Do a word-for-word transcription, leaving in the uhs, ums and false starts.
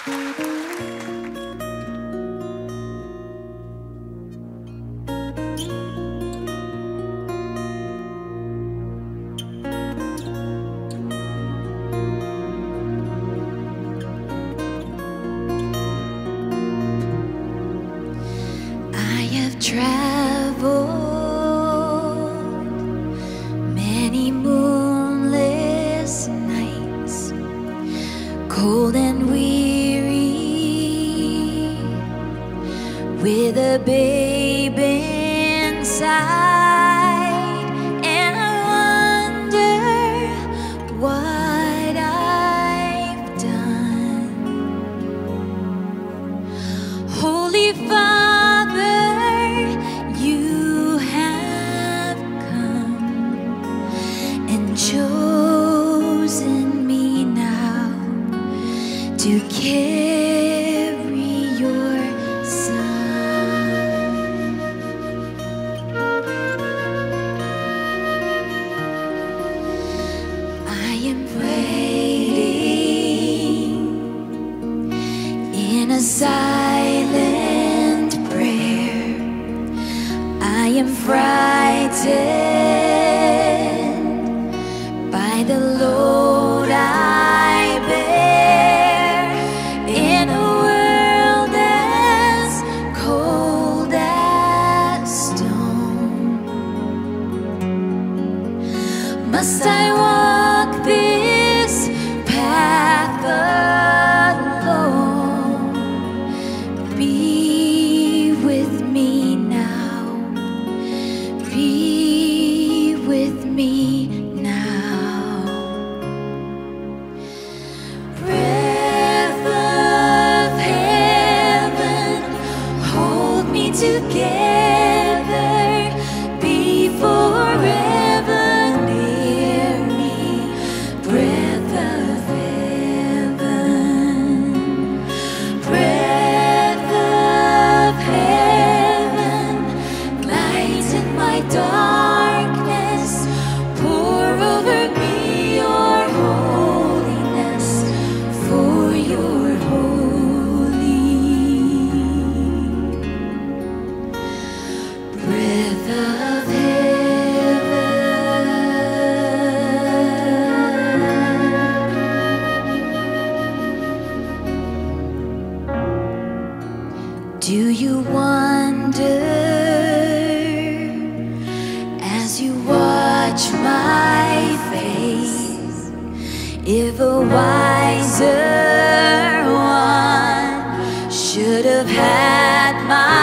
Traveled many moonless nights, cold and weary, with a babe inside, and I wonder what I've done. Holy Father, you have come and chosen me now to carry your Son. I am waiting in a silent prayer. I am frightened by the load I bear, in a world as cold as stone. Must I walk this path alone? Be with me now. Be with me now. Breath of heaven, hold me together. Be forever near me. Breath of heaven, breath of heaven, lighten my darkness, pour over me your holiness, for you're holy. Breath of heaven, do you wonder as you watch my face, if a wiser one should have had my